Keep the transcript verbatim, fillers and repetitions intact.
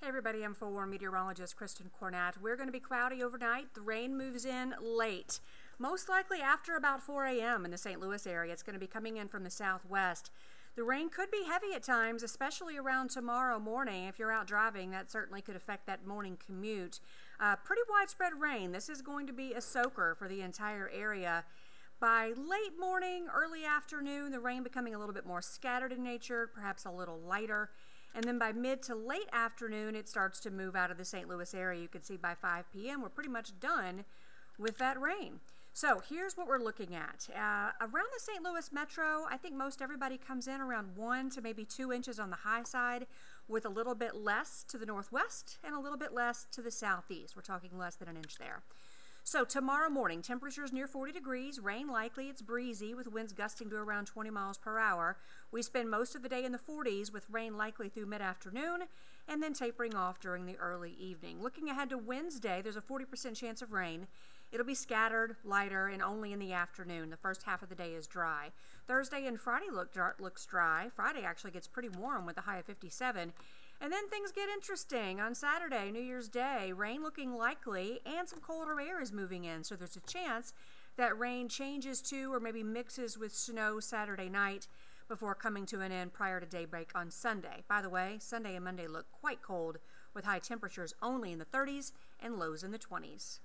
Hey everybody, I'm forewarned meteorologist Kristen Cornett. We're going to be cloudy overnight. The rain moves in late, most likely after about four A M in the Saint Louis area. It's going to be coming in from the southwest. The rain could be heavy at times, especially around tomorrow morning. If you're out driving, that certainly could affect that morning commute. Uh, pretty widespread rain. This is going to be a soaker for the entire area. By late morning, early afternoon, the rain becoming a little bit more scattered in nature, perhaps a little lighter. And then by mid to late afternoon, it starts to move out of the Saint Louis area. You can see by five P M we're pretty much done with that rain. So here's what we're looking at. Uh, around the Saint Louis metro, I think most everybody comes in around one to maybe two inches on the high side, with a little bit less to the northwest and a little bit less to the southeast. We're talking less than an inch there. So tomorrow morning, temperatures near forty degrees, rain likely, it's breezy with winds gusting to around twenty miles per hour. We spend most of the day in the forties with rain likely through mid-afternoon and then tapering off during the early evening. Looking ahead to Wednesday, there's a forty percent chance of rain. It'll be scattered, lighter, and only in the afternoon. The first half of the day is dry. Thursday and Friday look, looks dry. Friday actually gets pretty warm with a high of fifty-seven. And then things get interesting. On Saturday, New Year's Day, rain looking likely and some colder air is moving in. So there's a chance that rain changes to or maybe mixes with snow Saturday night before coming to an end prior to daybreak on Sunday. By the way, Sunday and Monday look quite cold with high temperatures only in the thirties and lows in the twenties.